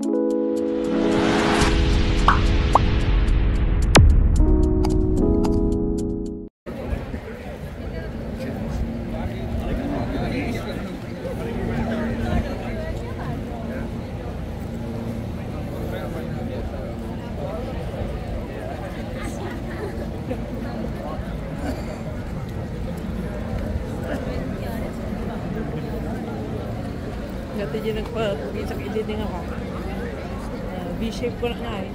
Dati dyan nagpag-isak din ako. B-shape ko na nga eh.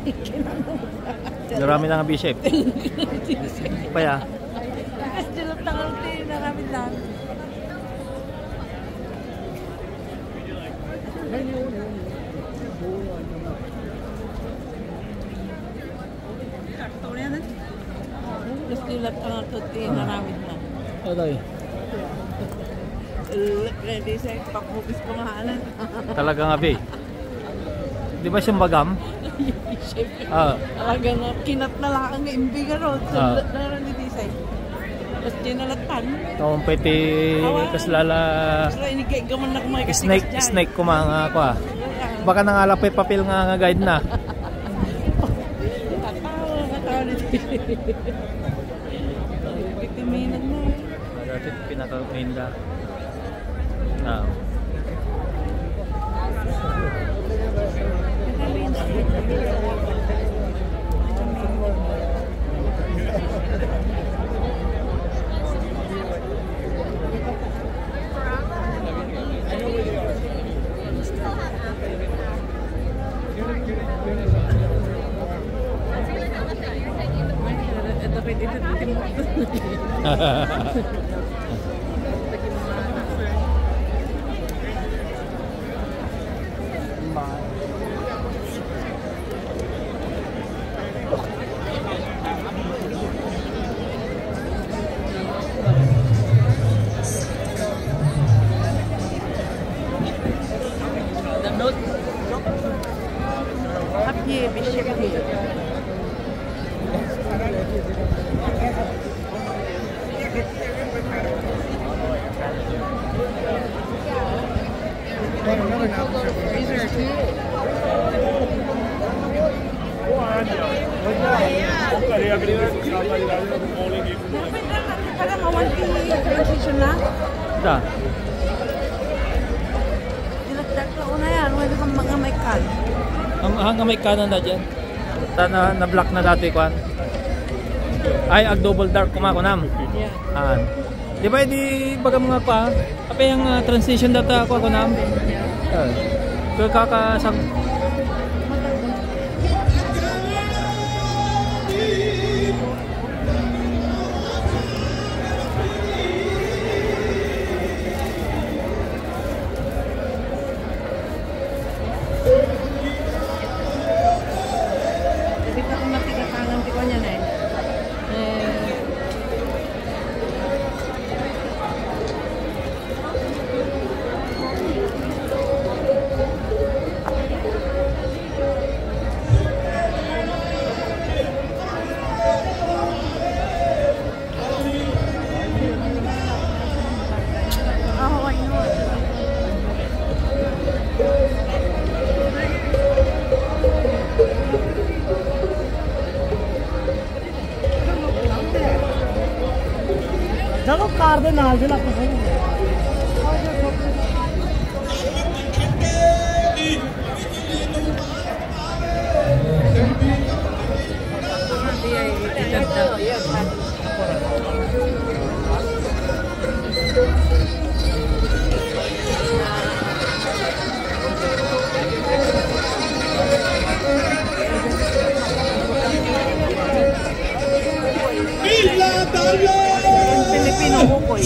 Narami lang ang B-shape. Paya. Kasi dilap na kalong tayo, narami lang. Kasi dilap na kalong tayo, narami lang. Okay. Hindi sa pakubis ko mahalan. Talaga nga, be. Di ba siyang bagam? Talaga nga, kinat na lang ang imbigan ron. Sulat na rin ni Tisay. Tapos dinalatan. Taong pwede kaslala... Snake ko mga ko ah. Baka nangalapay papel nga guide na. Katawa ni Tisay. Pitiminan na. Dati pinaka-minda. Parang mawanti transition na? Da. Dilagdag na una yan, wala kang mga may kan. Hanggang may kanan na dyan. Na-block na dati kwan. Ay, double dark kumakunam. Yeah. Di ba di baga mga pa? Apa yung transition data ako kunam? Kakasang चलो कार दे नाल जिला Filipino bukoy.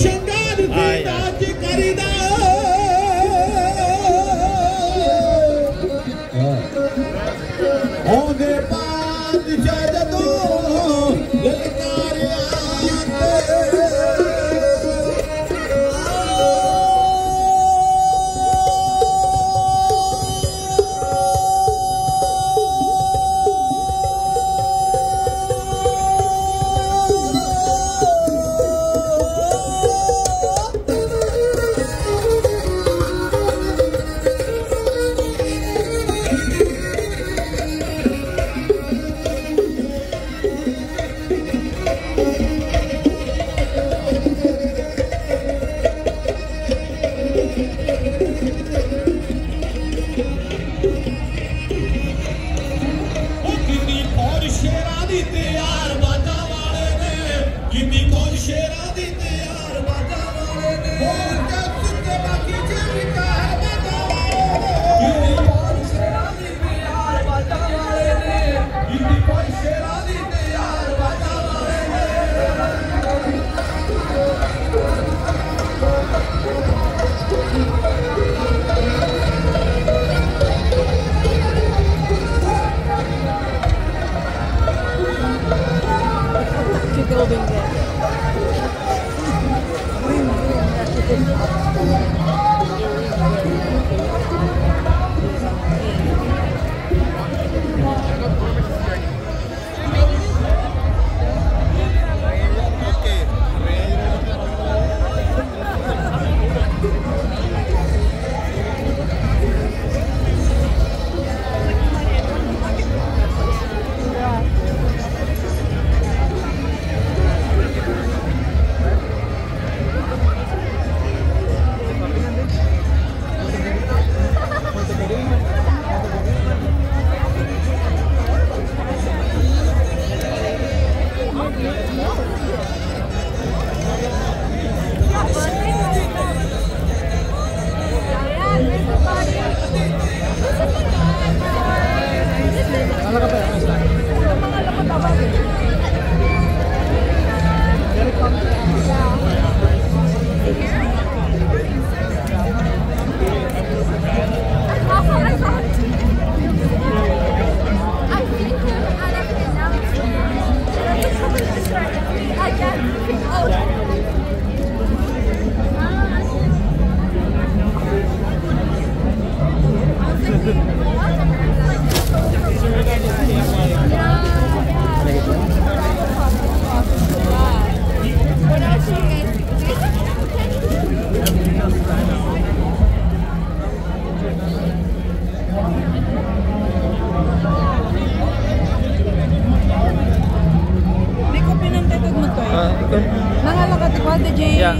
Ya.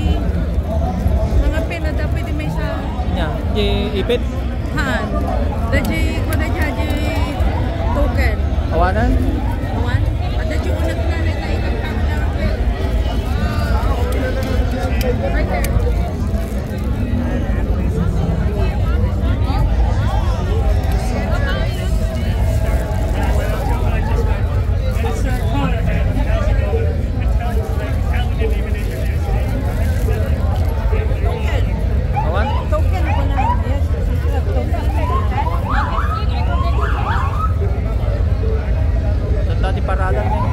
Nangapi na dapat may sa Ya, ipit. Han. Daji ko na jaji token. Awanan. Awan. Ada ji unat na na ikang pangdang. Right there. Paralan din.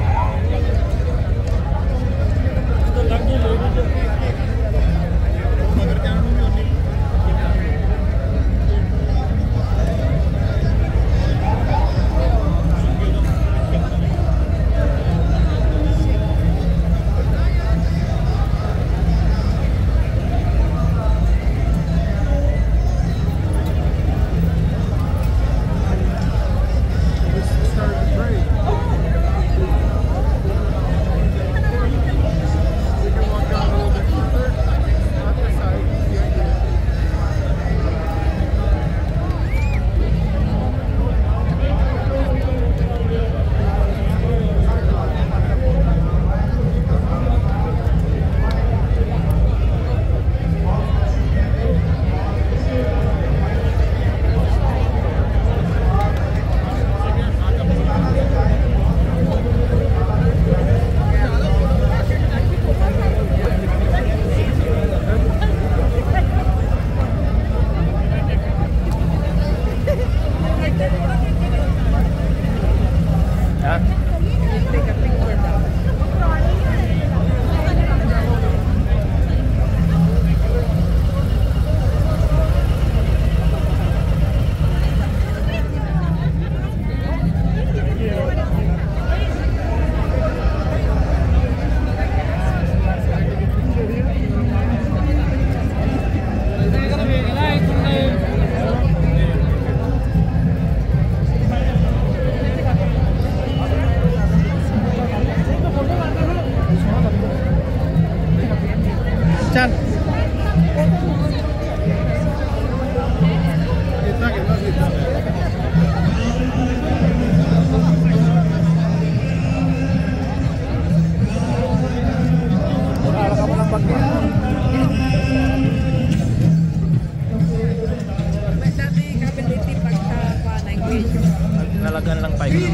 Nalagan lang pa yun.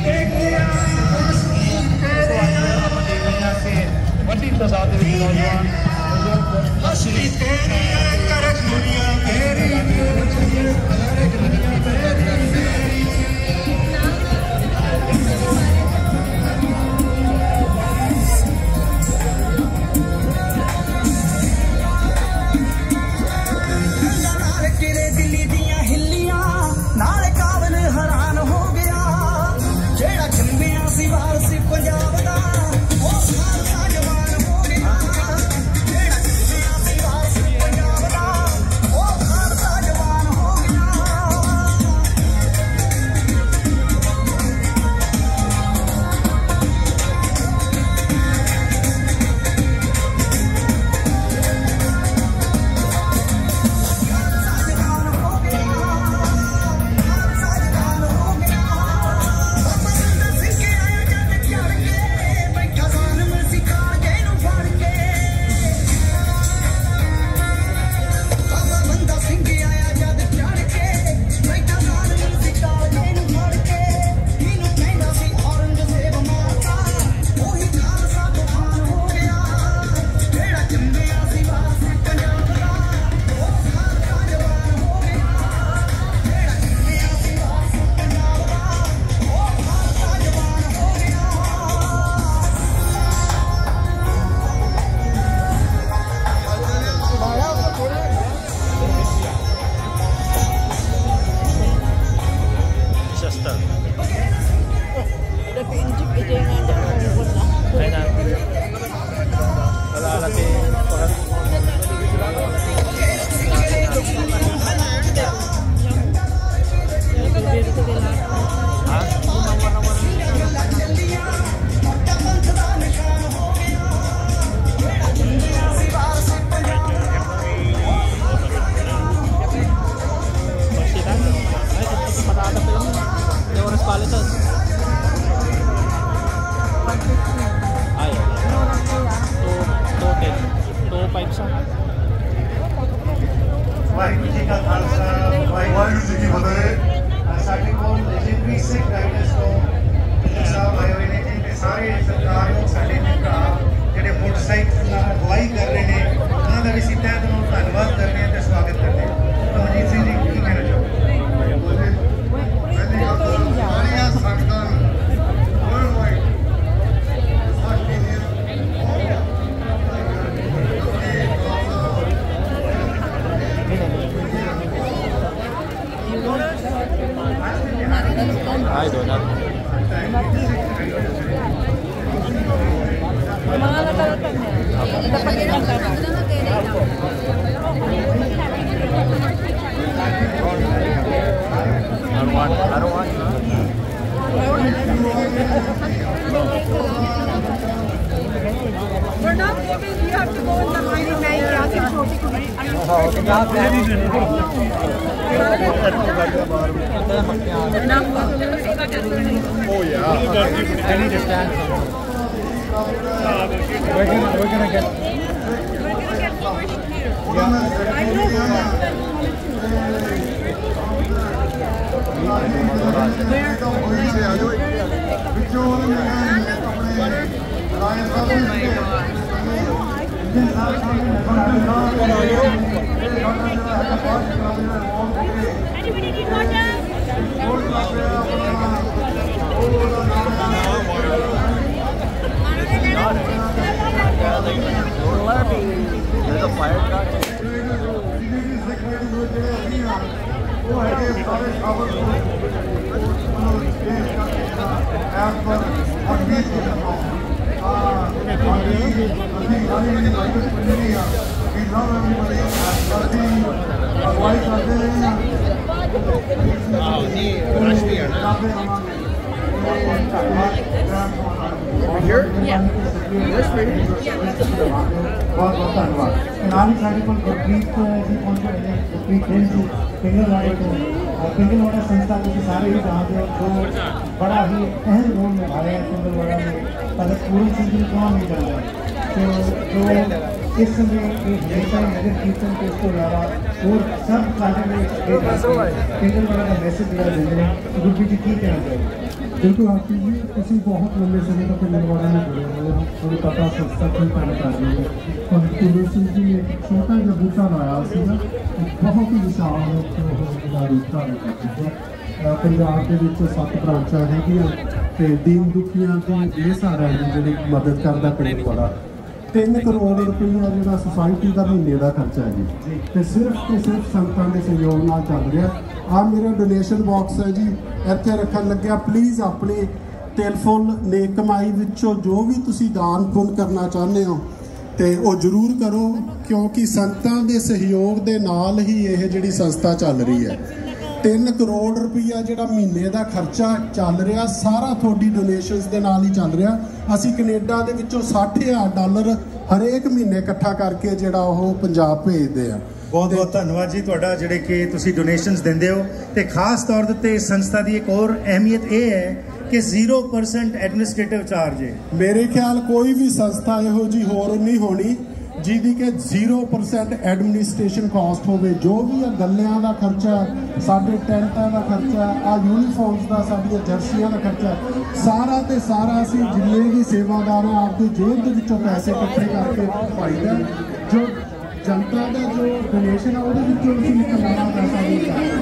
Waheguru ਜੀ ਕਾ ਖਾਲਸਾ ਵਾਹਿਗੁਰੂ ਜੀ ਕੀ ਫਤਿਹ। ਸਾਡੇ ਕੋਲ ਲੈਜੈਂਡਰੀ ਸਿੱਖ ਰਾਈਡਰਸ ਤੋਂ ਸਾਹਿਬ ਆਏ ਹੋਏ ਨੇ ਜੀ ਤੇ ਸਾਰੇ ਸਰਕਾਰ ਨੂੰ ਸਾਡੇ ਭਰਾ ਜਿਹੜੇ ਮੋਟਰਸਾਈਕਲ ਨਾਲ ਅਗਵਾਈ ਕਰ ਰਹੇ ਨੇ ਉਹਨਾਂ ਦਾ ਵੀ ਅਸੀਂ ਤਹਿ ਦਿਲੋਂ ਧੰਨਵਾਦ ਕਰਦੇ ਹਾਂ ਤੇ ਸਵਾਗਤ ਕਰਦੇ ਹਾਂ। ਰਣਜੀਤ ਸਿੰਘ ਜੀ ਕੀ ਕਹਿਣਾ ਚਾਹੋਗੇ? ਪਹਿਲੀ ਗੱਲ ਤਾਂ ਸਾਰੀਆਂ ਸੰਗਤਾਂ world Ay, donut. Mga natalatan niya. Dapat yun ang sarap. I don't want. We're not giving, you have to go in the line of nine classes. Oh yeah. I need to stand. We're gonna get. Anybody need water? There's a fire truck. Here? Yeah. This way? बहुत बहुत धन्यवाद। नाम सारे को गुरप्रीत जी पहुंचे हैं, गुरप्रीत जी पिंगल वाले को पिंगल वाला संस्था को सारे ही जहाँ पे जो बड़ा ही अहम रोल निभाया है पिंगल वाला में, अगर पूर्ण सिंह को नहीं जाना तो जो इस समय एक जनता नगर कीर्तन के इसको अलावा और सब सारे में केंद्र वाला का मैसेज दिया देंगे गुरप्रीत जी की कहना चाहिए। बिल्कुल आप जी तुम बहुत लंबे समय तक निर्वाणा में जुड़े हुए हो थोड़ी पता संस्था की काम कर रही है और तुलसी जी ने एक छोटा जहा बूटा लाया सीगा बहुत ही विशाल रूपता करती है। पंजाब के 7 ब्रांचा है दीन दुखियां की बेसहारा जी मदद करता पिंड वाला 3 करोड़ रुपया जो सोसाइटी का महीने का खर्चा है जी तो सिर्फ संतां के सहयोग नाल चल रहा। आ मेरा डोनेशन बॉक्स है जी इत्थे रखन लग्या प्लीज़ अपनी तिल-फुल नेक कमाई विचों जो भी तुसी दान पुण्य करना चाहते हो तो वो जरूर करो क्योंकि संतां के सहयोग के नाल ही यह जिहड़ी संस्था चल रही है। 3 करोड़ रुपया जो महीने का खर्चा चल रहा सारा थोड़ी डोनेशनस के नाल ही चल रहा। असी कनेडा के विचों $60,000 हरेक महीने इकट्ठा करके जोड़ा वो पंजाब भेजते हैं। बहुत बहुत धन्यवाद जी तुहाडा जिहड़े कि तुसी डोनेशनस दिंदे हो ते खास तौर ते इस संस्था की एक और अहमियत ये है कि 0% एडमिनिस्ट्रेटिव चार्ज है। मेरे ख्याल कोई भी संस्था इहो जी होर नहीं होनी जिहदी के 0% एडमिनिस्ट्रेशन कॉस्ट होवे। जो भी गलियां का खर्चा साडे टेंटां का खर्चा आ यूनीफॉर्म्स का साडियां जर्सियां का खर्चा सारा ते सारा असीं जिन्ने भी सेवादार हैं आपकी जेब के विचों पैसे इकट्ठे करके पाईदा। जो जनता का जो डोनेशन है वो कमाना पैसा नहीं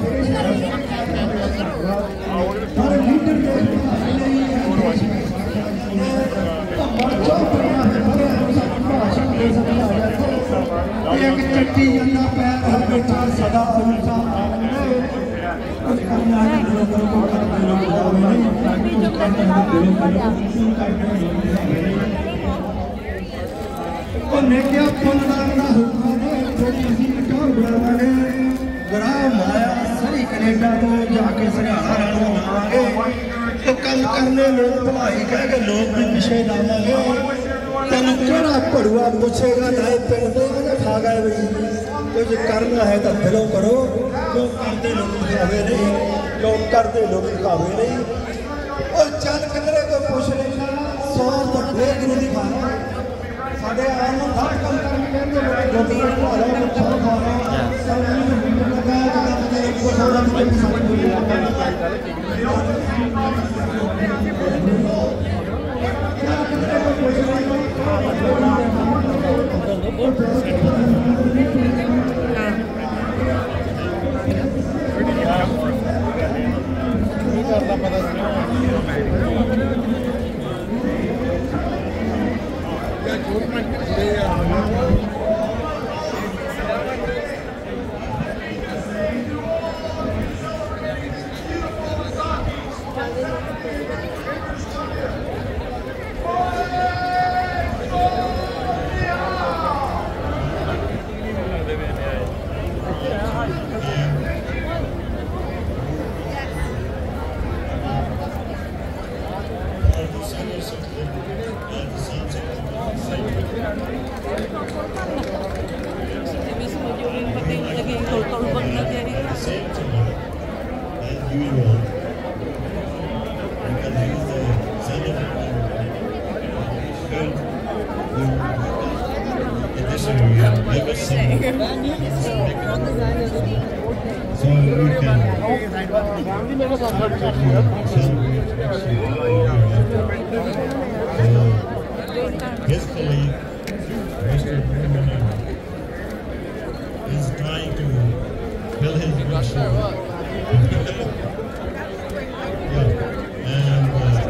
कनेडा तो जाके तो कल करने लोग भलाई कह के लोग भी पिछे लावांगे तेन केड़ा भड़ुआ पूछेगा नाए पिंड खा गए बई कुछ करना है तो दिलों करो जो करते लोग दिखावे नहीं जो करते लोग दिखावे नहीं और चल किधरे को पूछ लेना 100 तो गुरु दी मानो साडे आन नूं हर काम करन कहंदे लोग जो भाड़ा मुठा खाना सब नूं लगाया तो को थोड़ा भी समझ नहीं आता। His colleague, Mr. Berman, is trying to fill his wish. Yeah. And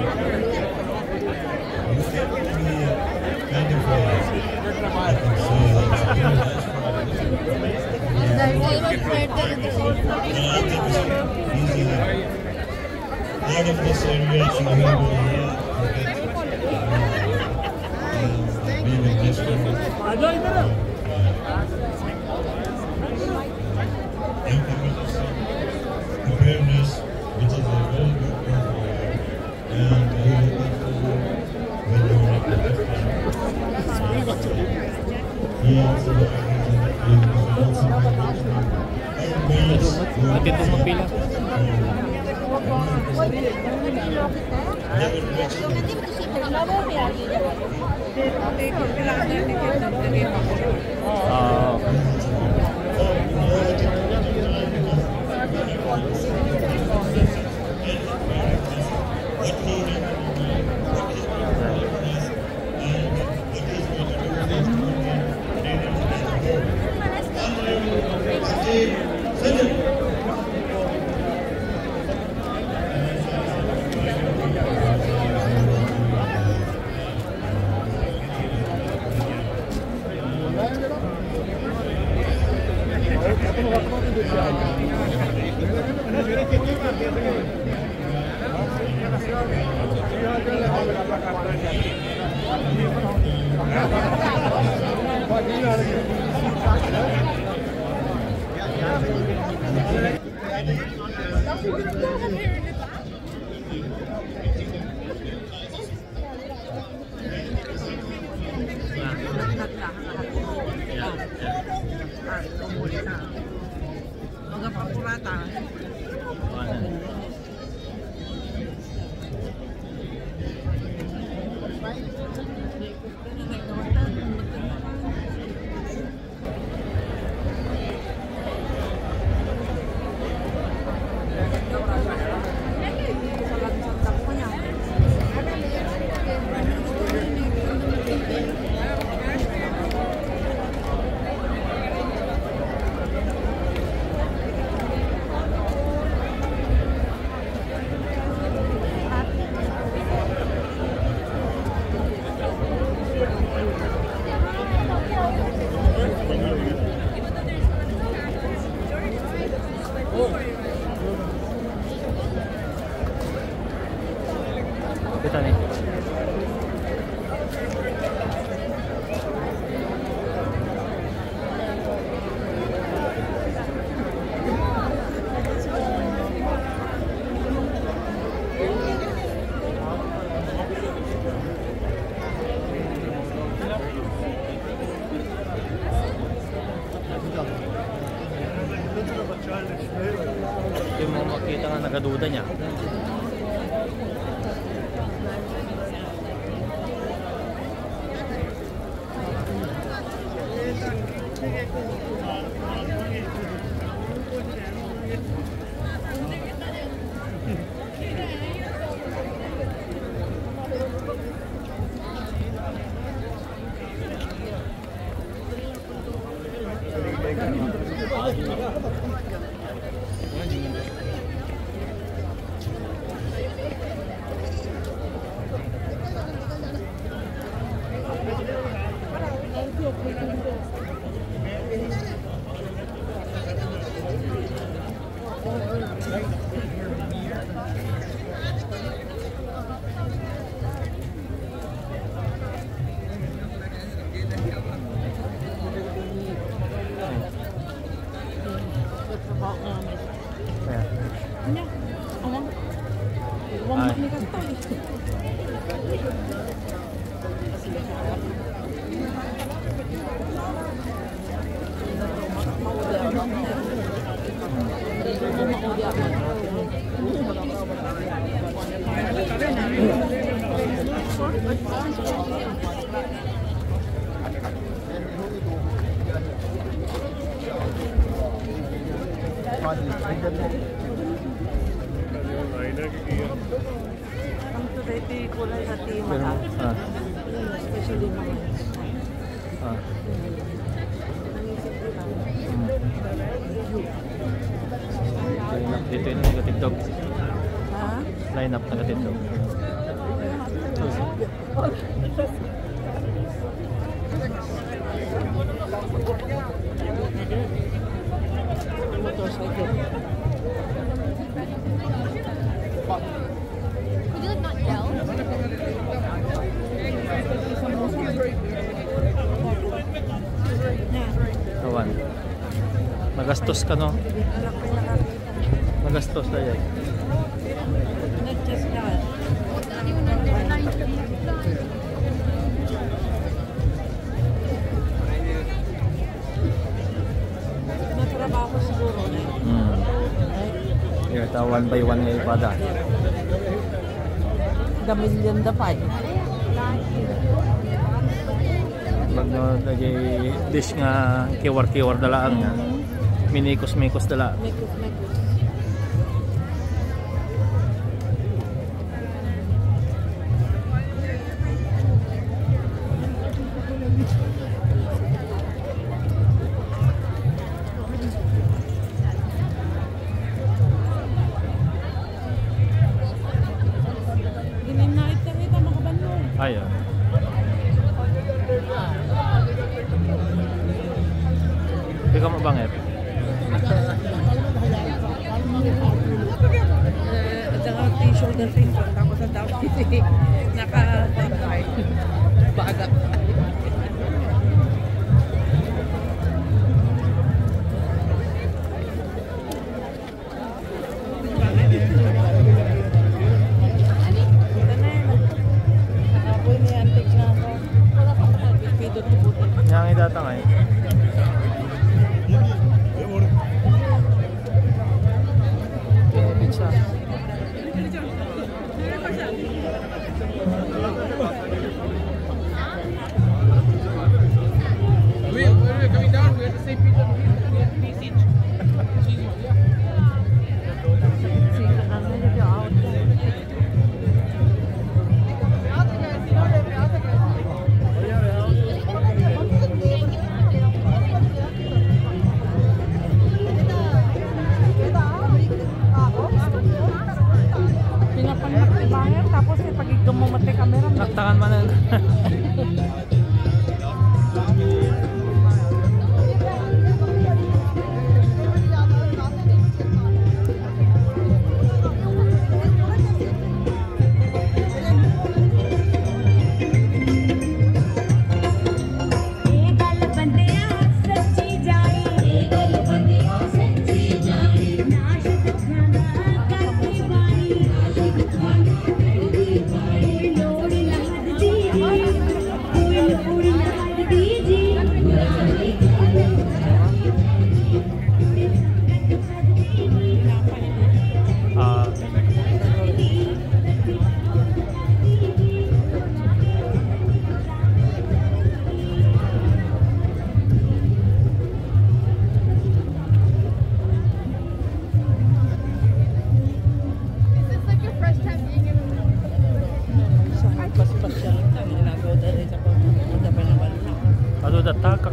you get to be kind of, I can say that's very nice for I think he's out of this area, so he will be with this one. Preparedness, which is a very good program, and we look forward when you're at the he also Never Kita nih. Hindi mo makita nga nagaduda niya. Ang today kulay hati mata. Especially mga. Line up dito yung nag-TikTok. Ha? Line up nag-TikTok. Motorcycle. Would you like not gel? Kawan. Magastos ka no? Magastos na yan. Not just that. Natrabaho siguro na. Here, ito, one by one ngayon pada. The million the five. Pag no, dish nga kiwar-kiwar dalaan nga. Minikos-mikos dala. Mekos. Gininait ka kita makabalo. Ayun. Hindi ka mabangit. At saka shoulder thing ko. Tapos ang tao naka-bagay. Baga. Yang datang ay. Pizza. We're coming down. We have the same pizza. We have piece each. Cheesy one, yeah. Pinapangat tapos pag gumumate camera mo. Naktakan man na.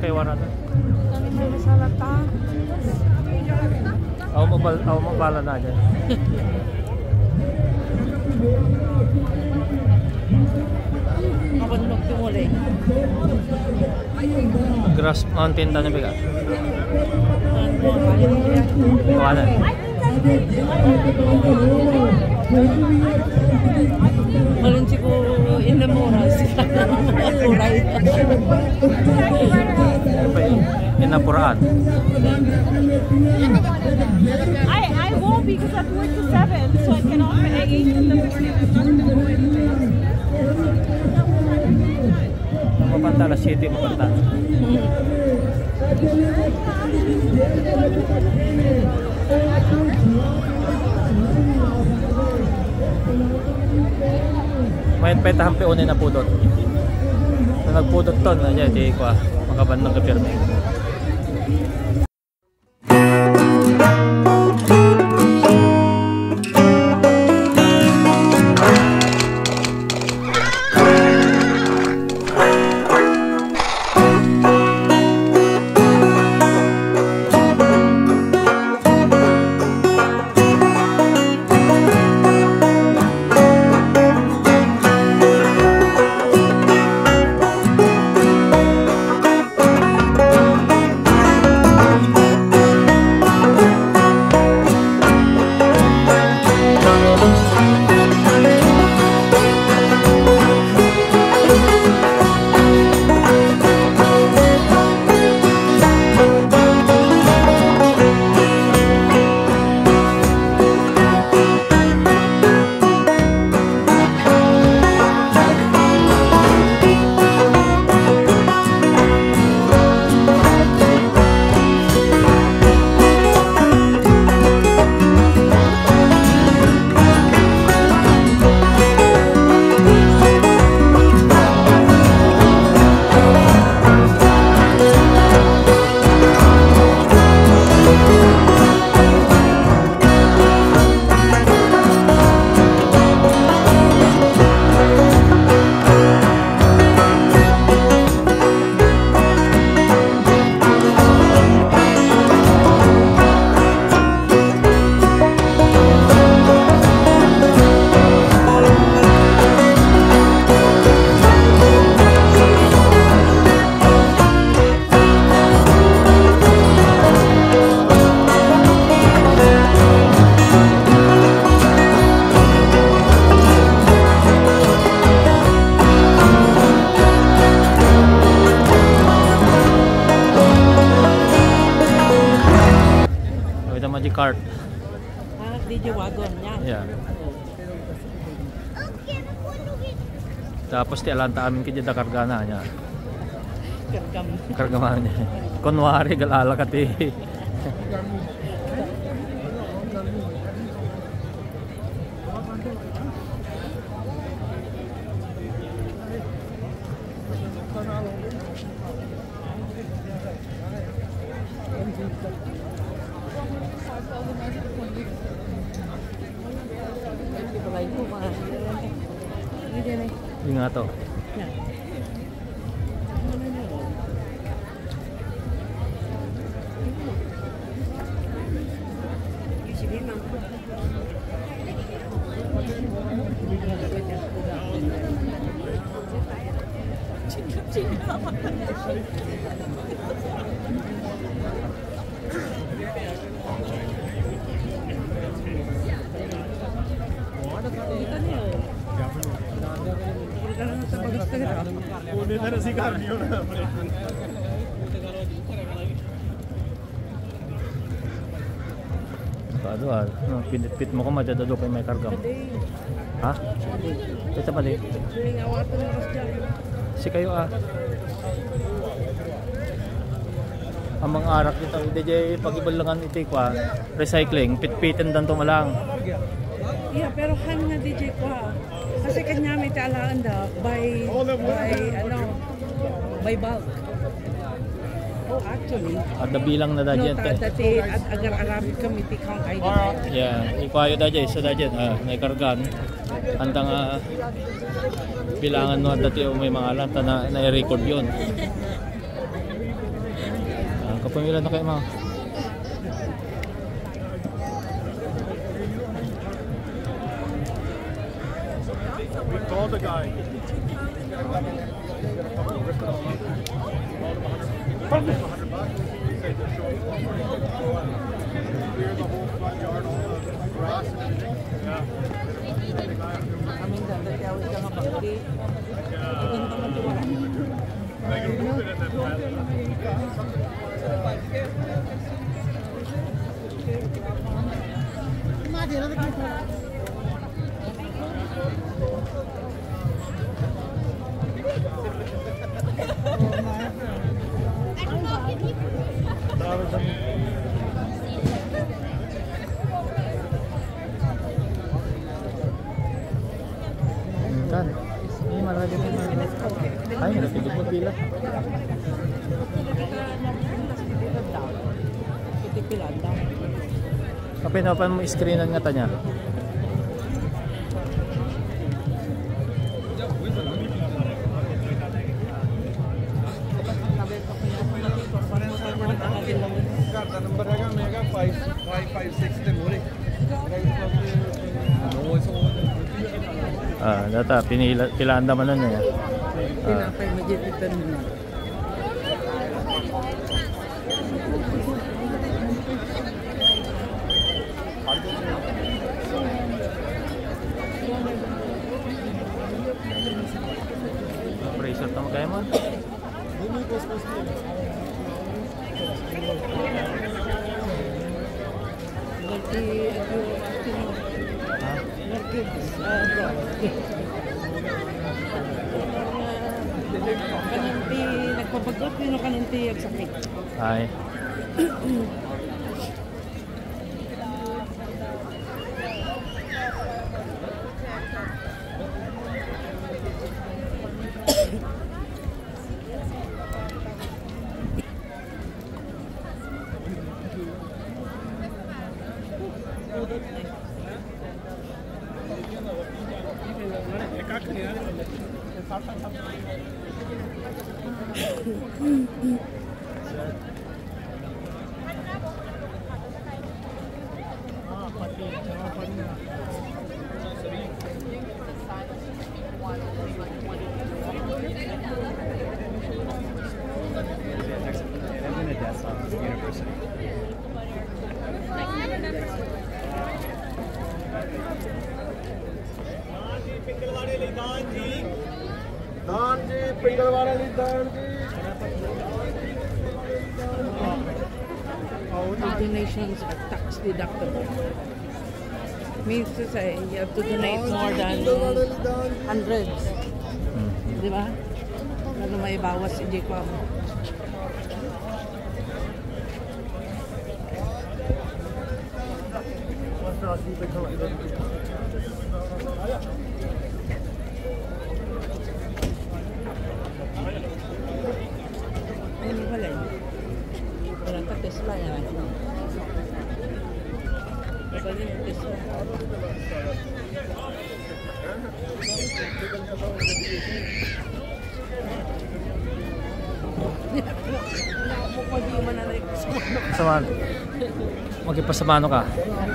kay Waran. Kami may masalata. Ako mabala na dyan. Mabunok tumuli. Grass Mountain na biga. Ano Kawanan. Malun siguro in the moras. Right. Inapuraan. I won't because I've worked to 7, so I can off at 8 in the morning. Mapanta alas 7 mapanta. Mayan pa itahampi unin na pudot. Na nagpudot ton na dyan, di ko makabandang kapirme. Cart. DJ wagon niya. Yeah. Tapos ti alanta amin kaya da kargana niya. Kargama niya. Kunwari galala ka ti. Yung nga to. Pinit-pit mo ko madadado kay may karga mo. Ha? Ito pa din. Si kayo ang mga arak dito DJ pagibalangan iti kwa recycling pit-pitin dan to malang. Yeah, pero han nga DJ kwa. Kasi kanya may talaan da by bulk. Oh, actually. At bilang na dyan. No, dati at agar-Arabic committee kang idea. Yeah, ikwayo dyan. So dyan, may kargan. Antang bilangan no dati may mga alanta na i-record yun. pumila na kayo mga. We called the guy. Kaming ganda kaya wala nga bangki. Ganda man diwa. Kan? Ini malah dia ay, napigil mo pila. Kapinopan mo screenan nga tanya. Number रहेगा mega 5556 मोरे Data pilaan naman nun eh. Pinapay majitan mo. Pressure tama kayo mo? Kananti, nagpapagot yun ang kananti ang sakit. Ay. दान जी पिंगल वाले ली दान जी All donations are tax deductible. Means to say you have to donate more than hundreds. Di ba? Ano may bawas si Jacob. Ano pala yun? Walang ka Tesla yan. Pwede yung Tesla. Samahan. Magkipasamano ka.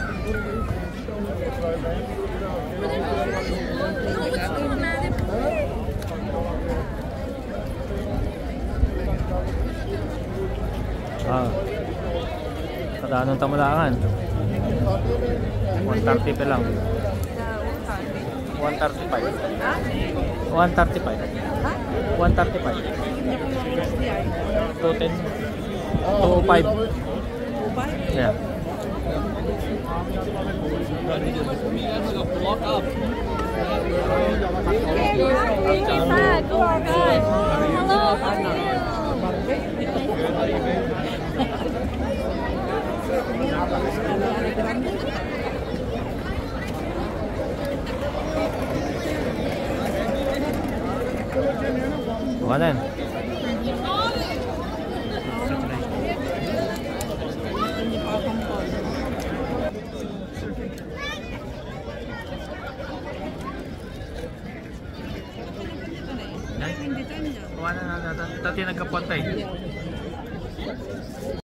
Kada anong tamalangan? 130 pa lang. 135. 135. 135. 210. 205. Yeah. Wala. Wala na natin. Tati nagkapontay.